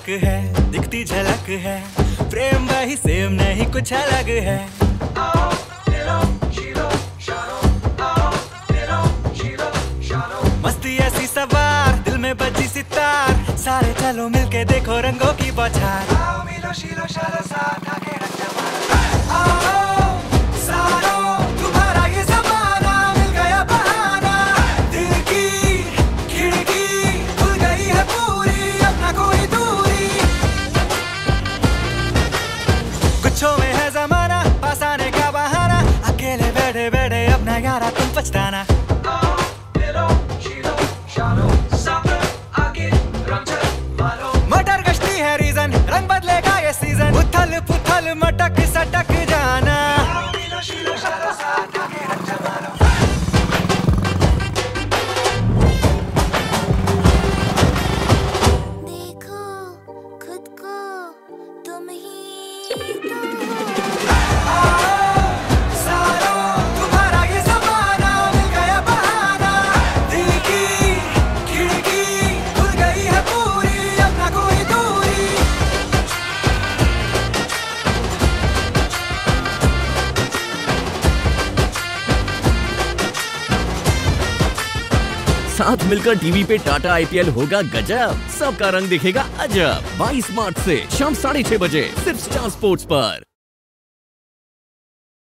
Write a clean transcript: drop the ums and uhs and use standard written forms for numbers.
तलक है, दिखती झलक है, प्रेम वही सेम नहीं कुछ अलग है। मस्ती ऐसी सवार, दिल में बजी सितार, सारे चलो मिलके देखो रंगों की बौछार। आओ मिलो शीलो शालो साथ आके रंग जमाना। आओ सारो तुम्हारा ये ज़माना, मिल गया बहाना, दिल की खिड़की खुल गई है पूरी, अपना कोई दूरी। गुच्छों में है ज़माना, पास आने का बहाना, अकेले बैठे बैठे अपना यारा तुम पछताना। मटर गश्ती है रीजन, रंग बदलेगा ये सीजन, उथल पुथल मटक सटक जाना। देखो खुद को तुम ही तो सारो तुम्हारा ये ज़माना, मिल गया बहाना, दिल की खिड़की खुल गई है पूरी, अपना कोई दूरी। साथ मिलकर टीवी पे टाटा आईपीएल होगा गजब, सबका रंग दिखेगा अजब। 22 मार्च से शाम 6:30 बजे सिर्फ स्टार स्पोर्ट्स पर।